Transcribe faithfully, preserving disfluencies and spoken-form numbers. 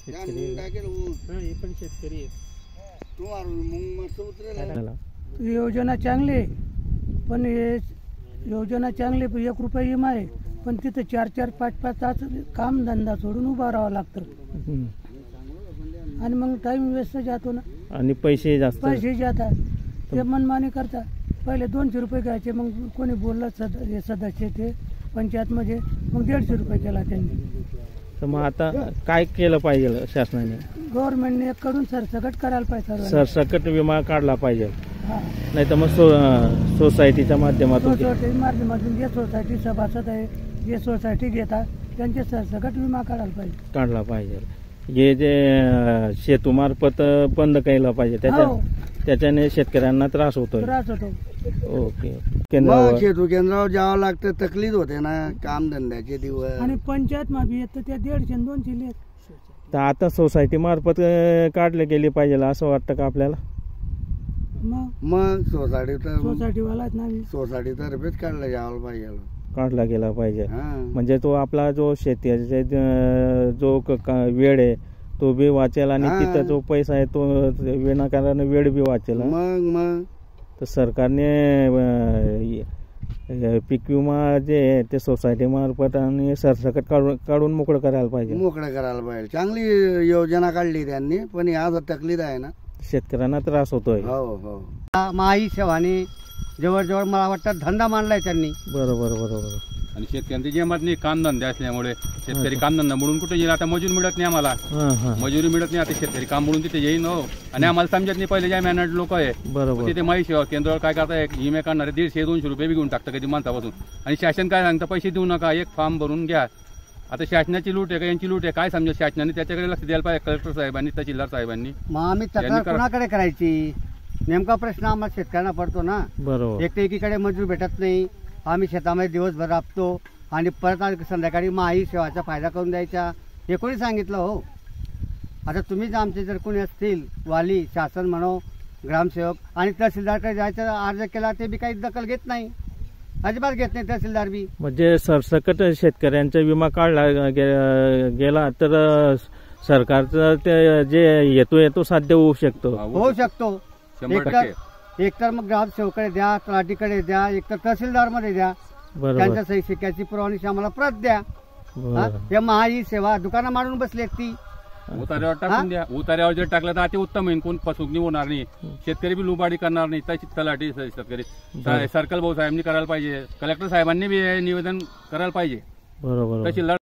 शेतकरी हे पण शेतकरी योजना चांगली आहे, पण हे योजना चांगली पण एक रुपया विमा आहे, पण तिथं चार चार पाच पाच तास काम धंदा सोडून उभा राहावं लागतं आणि मग टाइम वेस्ट जातो ना आणि पैसे जास्त पैसे जातात. ते मनमानी करतात. पहिले दोनशे रुपये घ्यायचे, मग कोणी बोललं सद हे सदस्य ते पंचायत मध्ये मग दीडशे रुपये केला त्यांनी. तर मग आता काय केलं पाहिजे शासनाने? गव्हर्नमेंटने कडून सरसकट करायला पाहिजे. सरसकट विमा काढला पाहिजे, हा नाही तर मग सो सोसायटीच्या माध्यमातून सोसायटी माध्यमातून जे सोसायटी सभासद आहे, जे सोसायटी घेतात त्यांचे सरसकट विमा काढायला पाहिजे काढला पाहिजे. हे जे शेतूमार्फत बंद केलं पाहिजे, त्याच्या त्याच्याने शेतकऱ्यांना त्रास होतोय. त्रास होतो. ओके. केंद्रावर शेतू केंद्रावर जावं लागतं, तकलीफ होते ना काम धंद्याचे दिवस. आणि पंचायत माफी येत त्या दीडशे दोनशे लेख. तर आता सोसायटी मार्फत काढले गेले पाहिजे असं वाटतं का आपल्याला? मग मग सोसायटी तर सोसायटीवाला सोसायटी तर्फेच काढलं जावं पाहिजे, काढला गेला पाहिजे. हा. म्हणजे तो आपला जो शेतीचे जो क- क- वेळ आहे तो बी वाचेल आणि हा. तिथं जो पैसा आहे तो विनाकारण वेळ बी वाचेल. मग मग तर सरकारने अं, पीक विमा जे आहे ते सोसायटी मार्फत आणि सरसकट काढून काढून मोकळं करायला पाहिजे. मोकळं करायला पाहिजे. चांगली योजना काढली त्यांनी, पण आज तकलीफ आहे ना, शेतकऱ्यांना त्रास होतोय. हो हो. माई सेवाने जवळजवळ मला वाटतं धंदा मांडलाय त्यांनी. बरोबर बरोबर. आणि शेतकऱ्यांची जेमत नाही काम धंदे असल्यामुळे शेतकरी काम धंदा म्हणून कुठे येईल? आता मजूर मिळत नाही आम्हाला, हा हा मजुरी मिळत नाही. आता शेतकरी काम म्हणून तिथे येईन हो. आणि आम्हाला समजत नाही पहिले ज्या मॅनर्ड लोक आहे बरोबर. तिथे माई सेवा केंद्रावर काय करताय, विमे काढणारे दीडशे दोनशे रुपये बी घेऊन टाकतं कधी माणसापासून. आणि शासन काय सांगतं, पैसे देऊ नका, एक फॉर्म भरून घ्या. आता शासनाची लूट आहे का यांची लूट आहे काय समजा? शासनाने त्याच्याकडे लक्ष द्यायला पाहिजे, कलेक्टर साहेबांनी तहसीलदार साहेबांनी. मग आम्ही तक्रार कोणाकडे करायची? नेमका प्रश्न आम्हाला शेतकऱ्यांना पडतो ना. बरोबर. एक तर एकीकडे मजूर भेटत नाही, आम्ही शेतामध्ये दिवसभर राबतो आणि परत संध्याकाळी माई सेवाचा फायदा करून द्यायचा, हे कोणी सांगितलं हो? आता तुम्हीच आमचे जर कोणी असतील वाली, शासन म्हणो, ग्रामसेवक आणि तहसीलदारकडे जायचा अर्ज केला ते बी काही दखल घेत नाही, अजिबात घेत नाही तहसीलदार बी. म्हणजे सरसकट शेतकऱ्यांचा विमा काढला गे- गेला तर सरकारचं ते जे हेतू आहे तो साध्य होऊ शकतो. होऊ शकतो. शंभर एकतर टक्के. एकतर मग ग्रामसेवकडे द्या, तलाठीकडे द्या, एकतर तहसीलदार मध्ये द्या, बरोबर त्यांच्या सही शिक्क्याची पुरवणी आम्हाला प्रत द्या. हा? बरोबर. हे महाई सेवा दुकानं मारून बसली ती. उतार्यावर टाकून द्या. उतार्यावर जर टाकलं तर अति उत्तम होईल, कोण फसवणूक होणार नाही, शेतकरी बी लुबाडी करणार नाही. तशी तलाठी शेतकरी सर्कल भाऊ साहेबांनी करायला पाहिजे, कलेक्टर साहेबांनी बी हे निवेदन करायला पाहिजे, बरोबर. तहसीलदार